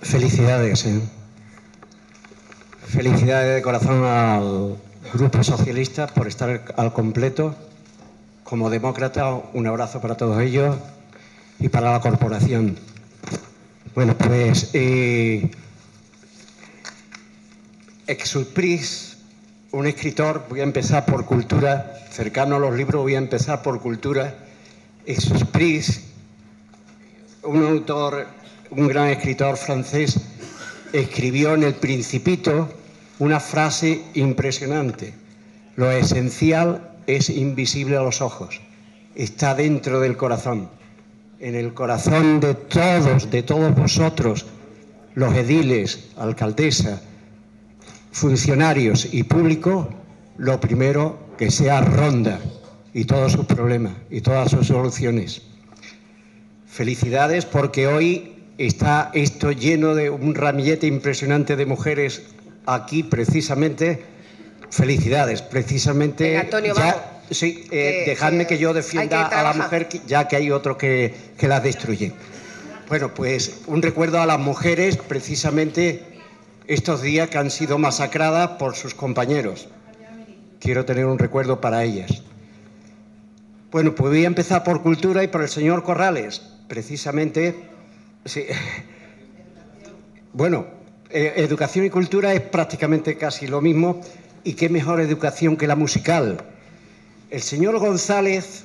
Felicidades, Felicidades de corazón al Grupo Socialista por estar al completo. Como demócrata, un abrazo para todos ellos y para la corporación. Bueno, pues Exupéry, un escritor, voy a empezar por cultura, cercano a los libros, voy a empezar por cultura. Exupéry, un autor, un gran escritor francés, escribió en El Principito una frase impresionante: lo esencial es invisible a los ojos, está dentro del corazón. En el corazón de todos vosotros, los ediles, alcaldesa, funcionarios y público, lo primero que sea Ronda y todos sus problemas y todas sus soluciones. Felicidades, porque hoy está esto lleno de un ramillete impresionante de mujeres aquí precisamente. Felicidades, precisamente. Venga, Antonio, ya, vamos. Sí, dejadme que yo defienda a la mujer, ya que hay otros que las destruyen. Bueno, pues un recuerdo a las mujeres, precisamente estos días que han sido masacradas por sus compañeros. Quiero tener un recuerdo para ellas. Bueno, pues voy a empezar por cultura y por el señor Corrales, precisamente. Sí. Bueno, educación y cultura es prácticamente casi lo mismo, y qué mejor educación que la musical. El señor González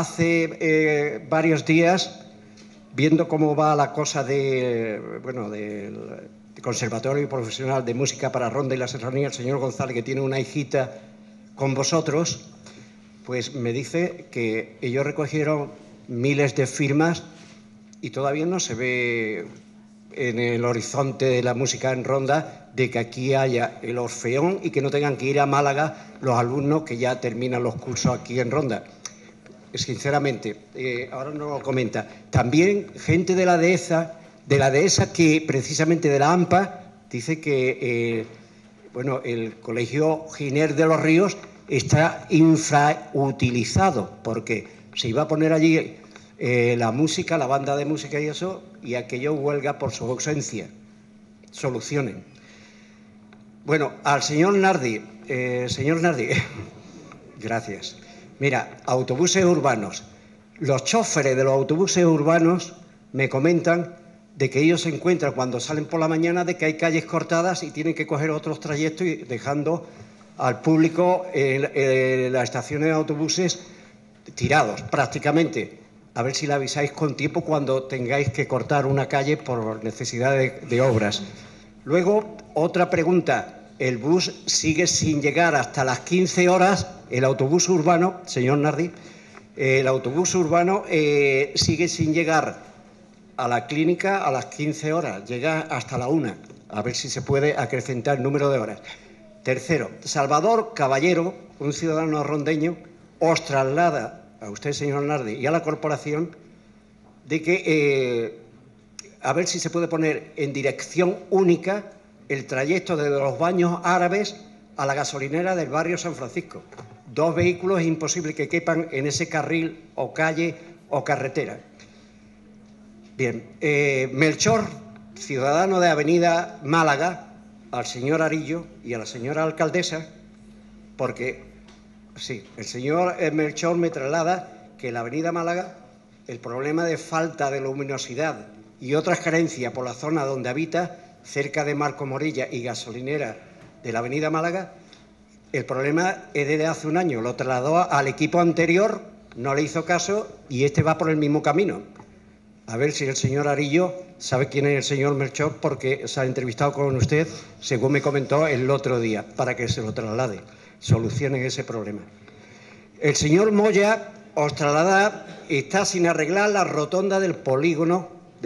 hace varios días, viendo cómo va la cosa del Conservatorio Profesional de Música para Ronda y la Serranía, el señor González, que tiene una hijita con vosotros, pues me dice que ellos recogieron miles de firmas y todavía no se ve en el horizonte de la música en Ronda de que aquí haya el Orfeón y que no tengan que ir a Málaga los alumnos que ya terminan los cursos aquí en Ronda. Sinceramente, ahora no lo comenta. También gente de la dehesa que precisamente de la AMPA dice que el Colegio Giner de los Ríos está infrautilizado, porque se iba a poner allí la música, la banda de música y eso, y aquello huelga por su ausencia. Solucionen. Bueno, al señor Nardi, gracias. Mira, autobuses urbanos. Los choferes de los autobuses urbanos me comentan de que ellos se encuentran cuando salen por la mañana de que hay calles cortadas y tienen que coger otros trayectos, y dejando al público en las estaciones de autobuses tirados prácticamente. A ver si le avisáis con tiempo cuando tengáis que cortar una calle por necesidad de obras. Luego, otra pregunta. El bus sigue sin llegar hasta las 15 horas, el autobús urbano, señor Nardi, el autobús urbano sigue sin llegar a la clínica a las 15 horas, llega hasta la 1, a ver si se puede acrecentar el número de horas. Tercero, Salvador Caballero, un ciudadano rondeño, os traslada a usted, señor Nardi, y a la corporación, de que a ver si se puede poner en dirección única el trayecto desde los Baños Árabes a la gasolinera del barrio San Francisco. 2 vehículos es imposible que quepan en ese carril o calle o carretera. Bien, Melchor, ciudadano de Avenida Málaga, al señor Arillo y a la señora alcaldesa, porque sí, el señor Melchor me traslada que en la Avenida Málaga el problema de falta de luminosidad y otras carencias por la zona donde habita, cerca de Marco Morilla y gasolinera de la Avenida Málaga, el problema es desde hace un año. Lo trasladó al equipo anterior, no le hizo caso y este va por el mismo camino. A ver si el señor Arillo sabe quién es el señor Melchor, porque se ha entrevistado con usted, según me comentó el otro día, para que se lo traslade. Solucionen ese problema. El señor Moya os traslada, está sin arreglar la rotonda del polígono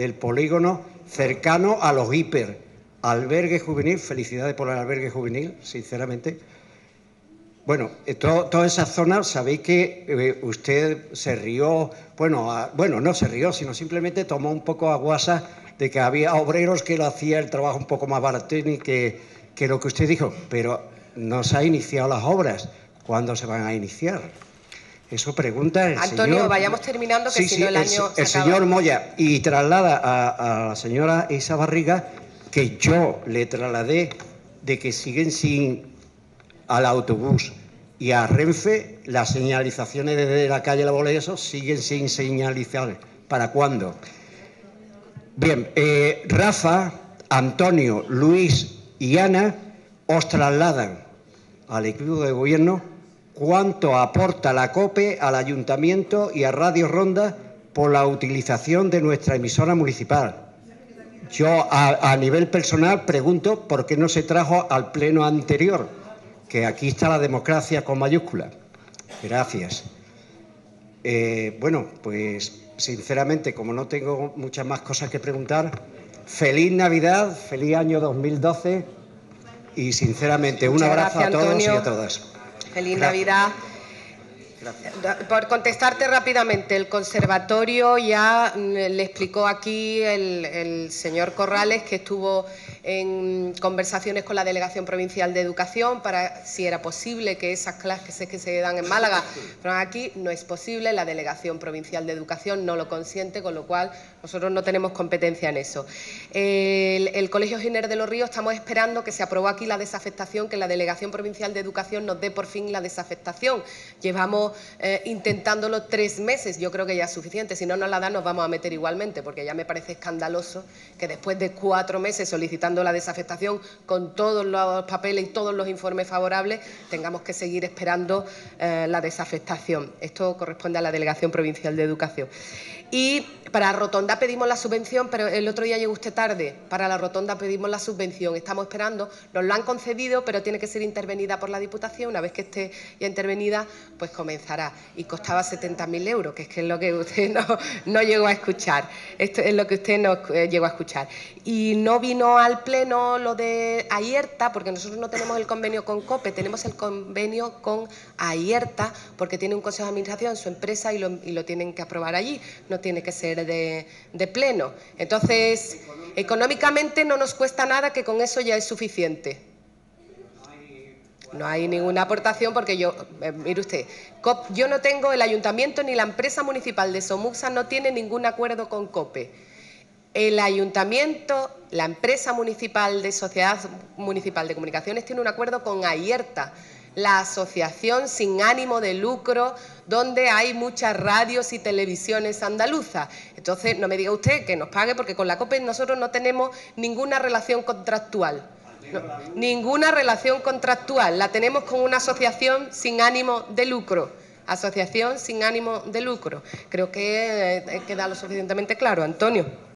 cercano a los hiper. Albergue juvenil, felicidades por el albergue juvenil, sinceramente. Bueno, toda esa zona, sabéis que usted se rió, no se rió, sino simplemente tomó un poco a guasa de que había obreros que lo hacían el trabajo un poco más barato que lo que usted dijo, pero no se han iniciado las obras. ¿Cuándo se van a iniciar? Eso pregunta el Antonio, señor... vayamos terminando, que si no el año se el acaba. Señor Moya, y traslada a la señora Isa Barriga que yo le trasladé de que siguen sin, al autobús y a Renfe, las señalizaciones desde la calle La Bolesa siguen sin señalizar. ¿Para cuándo? Bien, Rafa, Antonio, Luis y Ana os trasladan al equipo de gobierno cuánto aporta la COPE al Ayuntamiento y a Radio Ronda por la utilización de nuestra emisora municipal. Yo, a nivel personal, pregunto por qué no se trajo al pleno anterior, que aquí está la democracia con mayúsculas. Gracias. Bueno, pues sinceramente, como no tengo muchas más cosas que preguntar, feliz Navidad, feliz año 2012 y sinceramente un abrazo a todos y a todas. Feliz Navidad. Por contestarte rápidamente, el conservatorio ya le explicó aquí el señor Corrales que estuvo en conversaciones con la Delegación Provincial de Educación para si era posible que esas clases que se dan en Málaga fueran aquí. No es posible, la Delegación Provincial de Educación no lo consiente, con lo cual nosotros no tenemos competencia en eso. El Colegio Giner de los Ríos, estamos esperando que se aprobó aquí la desafectación, que la Delegación Provincial de Educación nos dé por fin la desafectación. Llevamos intentándolo 3 meses, yo creo que ya es suficiente. Si no nos la dan, nos vamos a meter igualmente, porque ya me parece escandaloso que después de 4 meses solicitando la desafectación con todos los papeles y todos los informes favorables, tengamos que seguir esperando la desafectación. Esto corresponde a la Delegación Provincial de Educación. Y para Rotonda pedimos la subvención, pero el otro día llegó usted tarde. Para la Rotonda pedimos la subvención. Estamos esperando, nos lo han concedido, pero tiene que ser intervenida por la Diputación. Una vez que esté ya intervenida, pues comenzará. Y costaba 70.000 euros, que es lo que usted no llegó a escuchar. Esto es lo que usted no llegó a escuchar. Y no vino al Pleno lo de Aierta, porque nosotros no tenemos el convenio con COPE, tenemos el convenio con Aierta, porque tiene un consejo de administración, su empresa, y lo tienen que aprobar allí. No tiene que ser de pleno. Entonces, económicamente no nos cuesta nada, que con eso ya es suficiente. No hay ninguna aportación porque mire usted, yo no tengo, el Ayuntamiento ni la empresa municipal de Somuxa no tiene ningún acuerdo con COPE. El Ayuntamiento, la empresa municipal de Sociedad Municipal de Comunicaciones tiene un acuerdo con Aierta, la asociación sin ánimo de lucro, donde hay muchas radios y televisiones andaluzas. Entonces, no me diga usted que nos pague, porque con la COPE nosotros no tenemos ninguna relación contractual. No, ninguna relación contractual. La tenemos con una asociación sin ánimo de lucro. Asociación sin ánimo de lucro. Creo que queda lo suficientemente claro, Antonio.